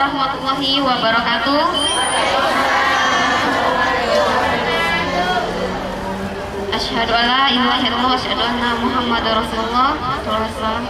Warahmatullahi wabarakatuh. Asyhadu an la ilaha illallah wa asyhadu anna Muhammadar Rasulullah sallallahu alaihi wasallam.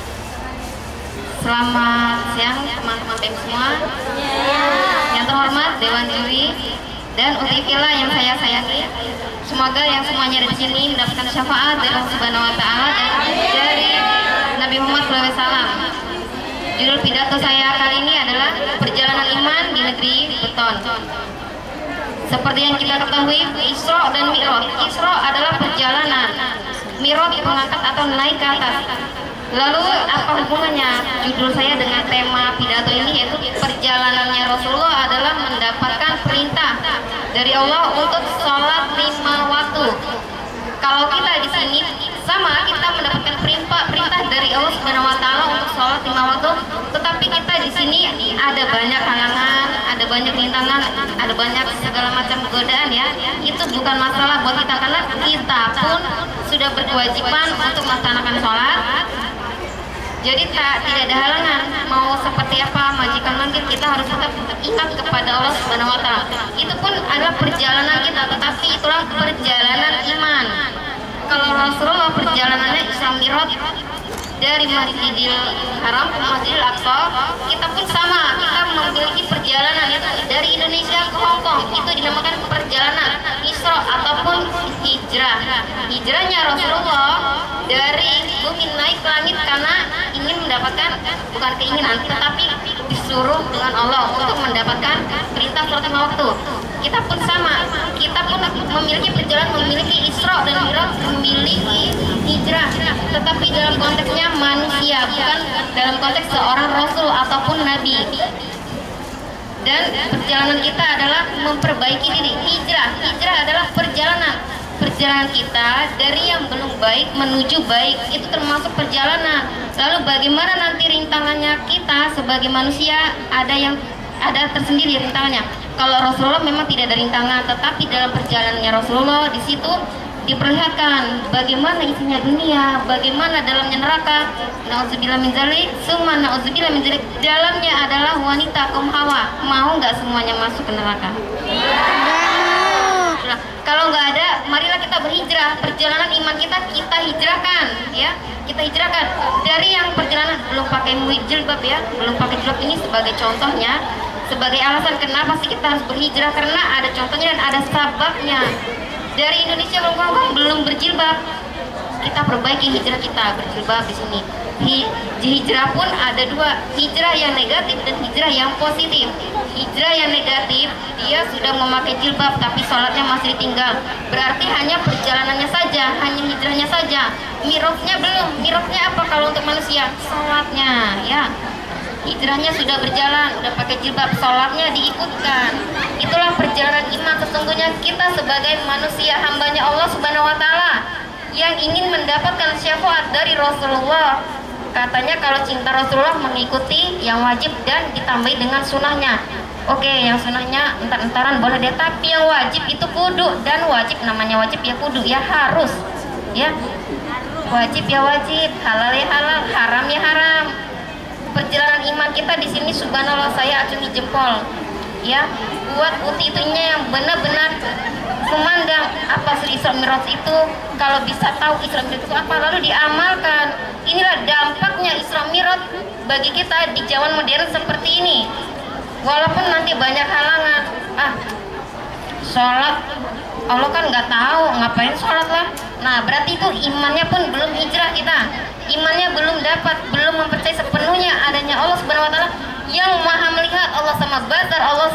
Selamat siang teman-teman BEM semua. Yang terhormat Dewan Juri dan Utifillah yang saya sayangi. Semoga yang semuanya ada di sini mendapatkan syafaat dari Allah Subhanahu wa taala dan dari Nabi Muhammad SAW. Judul pidato saya kali ini adalah perjalanan iman di negeri beton. Seperti yang kita ketahui, Isra dan Mi'raj. Isra adalah perjalanan, Mi'raj mengangkat atau naik ke atas. Lalu apa hubungannya judul saya dengan tema pidato ini, yaitu perjalanannya Rasulullah adalah mendapatkan perintah dari Allah untuk sholat 5 waktu. Kalau kita di sini sama, kita mendapatkan perintah dari Allah Subhanahu wa taala untuk sholat 5 waktu, tetapi kita di sini ada banyak halangan, ada banyak rintangan, ada banyak segala macam godaan ya. Itu bukan masalah buat kita karena kita pun sudah berkewajiban untuk melaksanakan sholat. Jadi tidak ada halangan, mau seperti apa majikan mungkin kita harus tetap ingat kepada Allah Subhanahu wa taala. Itu pun adalah perjalanan kita, tetapi itulah perjalanan iman. Kalau Rasulullah perjalanannya Isra Mi'raj dari Masjidil Haram ke Masjidil Aqsa, kita pun sama, kita memiliki perjalanan yaitu dari Indonesia ke Hong Kong. Itu dinamakan perjalanan Isra ataupun hijrah. Hijrahnya Rasulullah dari bumi naik ke langit karena ingin mendapatkan, bukan keinginan, tetapi disuruh dengan Allah untuk mendapatkan perintah sholat 5 waktu. Kita pun sama, kita pun memiliki perjalanan, memiliki Isra dan Mi'raj, memiliki hijrah, tetapi dalam konteksnya manusia, bukan dalam konteks seorang rasul ataupun nabi. Dan perjalanan kita adalah memperbaiki diri. Hijrah adalah perjalanan kita dari yang belum baik menuju baik. Itu termasuk perjalanan. Lalu bagaimana nanti rintangannya kita sebagai manusia? Ada tersendiri rintangannya. Kalau Rasulullah memang tidak ada rintangan, tetapi dalam perjalanannya Rasulullah di situ diperlihatkan bagaimana isinya dunia, bagaimana dalamnya neraka. Nauzubillah min dzalik, summa nauzubillah min dzalik. Dalamnya adalah wanita kaum Hawa. Mau nggak semuanya masuk ke neraka? Nah, kalau nggak ada, marilah kita berhijrah. Perjalanan iman kita hijrahkan, ya. Kita hijrahkan dari yang perjalanan belum pakai jilbab ya, belum pakai jilbab ini sebagai contohnya, sebagai alasan kenapa sih kita harus berhijrah, karena ada contohnya dan ada sebabnya. Dari Indonesia belum berjilbab, kita perbaiki hijrah kita berjilbab di sini. Hijrah pun ada dua, hijrah yang negatif dan hijrah yang positif. Hijrah yang negatif, dia sudah memakai jilbab tapi sholatnya masih ditinggal, berarti hanya perjalanannya saja, hanya hijrahnya saja. Mi'rajnya belum. Mi'rajnya apa kalau untuk manusia? Sholatnya ya. Hijrahnya sudah berjalan, udah pakai jilbab, sholatnya diikutkan. Itulah perjalanan iman. Sesungguhnya kita sebagai manusia hambanya Allah Subhanahu wa taala yang ingin mendapatkan syafaat dari Rasulullah. Katanya kalau cinta Rasulullah mengikuti yang wajib dan ditambahi dengan sunnahnya. Oke, yang sunnahnya entar-entaran boleh deh, tapi yang wajib itu kudu. Dan wajib, namanya wajib ya kudu, ya harus, ya wajib ya wajib, halal ya halal, haram ya haram. Perjalanan iman kita di sini subhanallah, saya acungi jempol ya buat itunya yang benar-benar memandang apa sih Isra Mi'raj itu. Kalau bisa tahu Isra Mi'raj itu apa, lalu diamalkan. Inilah dampaknya Isra Mi'raj bagi kita di zaman modern seperti ini. Walaupun nanti banyak halangan, sholat Allah kan nggak tahu, ngapain sholat lah. Nah berarti itu imannya pun belum hijrah kita, imannya belum dapat, belum mempercayai sepenuhnya adanya Allah Subhanahu wa taala yang maha melihat. Allah sama Bazar, Allah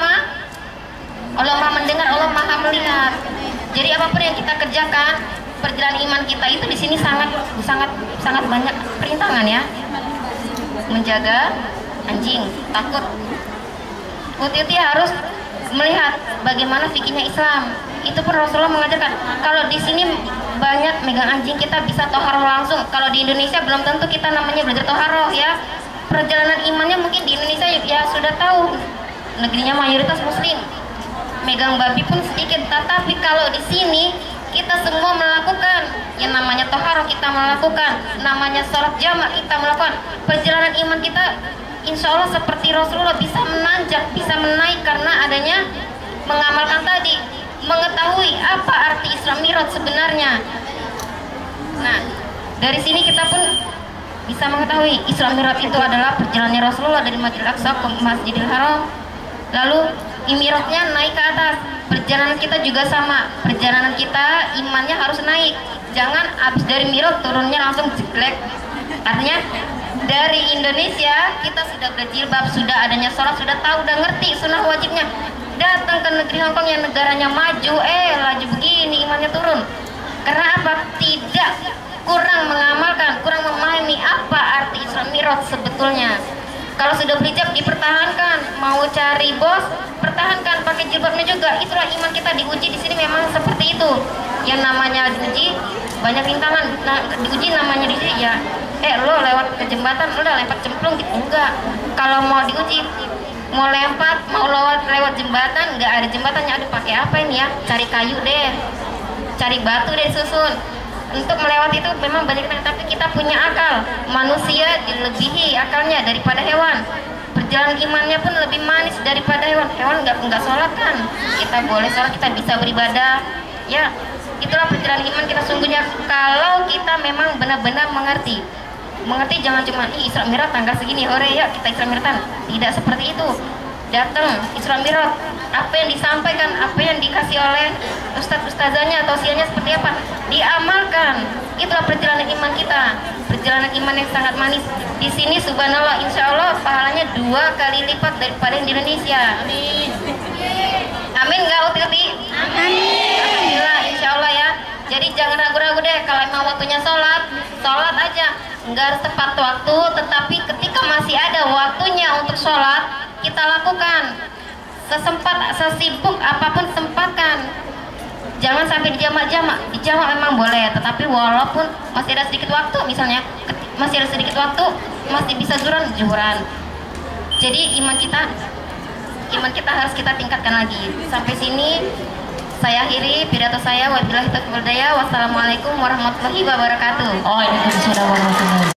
maha mendengar, Allah maha melihat. Jadi apapun yang kita kerjakan, perjalanan iman kita itu di sini sangat banyak perintangan ya. Menjaga anjing, takut. Uti harus melihat bagaimana fikihnya Islam. Itu pun Rasulullah mengajarkan. Kalau di sini banyak megang anjing, kita bisa toharoh langsung. Kalau di Indonesia belum tentu kita namanya belajar toharoh ya. Perjalanan imannya mungkin di Indonesia ya sudah tahu, negerinya mayoritas muslim, megang babi pun sedikit. Tetapi kalau di sini kita semua melakukan yang namanya toharoh, kita melakukan namanya sholat jamak, kita melakukan. Perjalanan iman kita insya Allah seperti Rasulullah bisa menanjak, bisa menaik karena adanya mengamalkan tadi, mengetahui apa arti Isra Mi'raj sebenarnya. Nah, dari sini kita pun bisa mengetahui Isra Mi'raj itu adalah perjalanannya Rasulullah dari Masjidil Aqsa ke Masjidil Haram, lalu Mi'rajnya naik ke atas. Perjalanan kita juga sama, perjalanan kita imannya harus naik, jangan abis dari Mi'raj turunnya langsung jelek. Artinya dari Indonesia kita sudah berjilbab, sudah adanya sholat, sudah tahu, udah ngerti sunnah wajibnya, datang ke negeri Hongkong yang negaranya maju, laju begini imannya turun. Karena apa? Tidak, kurang mengamalkan, kurang memahami apa arti Isra Mi'raj sebetulnya. Kalau sudah berhijab dipertahankan, mau cari bos pertahankan, pakai jilbabnya juga. Itulah iman kita diuji di sini memang seperti itu. Yang namanya diuji banyak rintangan. Nah, diuji namanya diuji ya. Lo lewat ke jembatan, lo udah lempar cemplung gitu. Enggak. Kalau mau diuji, mau lewat lewat jembatan, nggak ada jembatannya. Aduh, pakai apa ini ya? Cari kayu deh, cari batu deh susun. Untuk melewati itu memang banyak, tapi kita punya akal. Manusia dilebihi akalnya daripada hewan. Perjalanan imannya pun lebih manis daripada hewan. Hewan nggak sholat kan? Kita boleh sholat, kita bisa beribadah. Ya, itulah perjalanan iman kita sungguhnya. Kalau kita memang benar-benar mengerti. Mengerti jangan cuma Isra Mi'raj tanggal segini, hore ya kita Isra Mi'raj. Tidak seperti itu. Datang Isra Mi'raj, apa yang disampaikan, apa yang dikasih oleh ustadz-ustazanya atau sianya seperti apa, diamalkan. Itulah perjalanan iman kita, perjalanan iman yang sangat manis. Di sini subhanallah, insya Allah pahalanya 2 kali lipat daripada yang di Indonesia. Amin. Amin nggak uti-uti? Amin. Alhamdulillah, insya Allah ya. Jadi jangan ragu-ragu deh, kalau emang waktunya sholat, sholat aja. Nggak harus tepat waktu, tetapi ketika masih ada waktunya untuk sholat, kita lakukan sesibuk apapun sempatkan. Jangan sampai dijamak-jamak. Dijamak memang boleh, tetapi walaupun masih ada sedikit waktu, misalnya masih ada sedikit waktu, masih bisa zuhuran. Jadi iman kita harus kita tingkatkan lagi. Sampai sini saya akhiri pidato saya. Wabillahi taufiq wal hidayah. Wassalamualaikum warahmatullahi wabarakatuh. Oh, ini sudah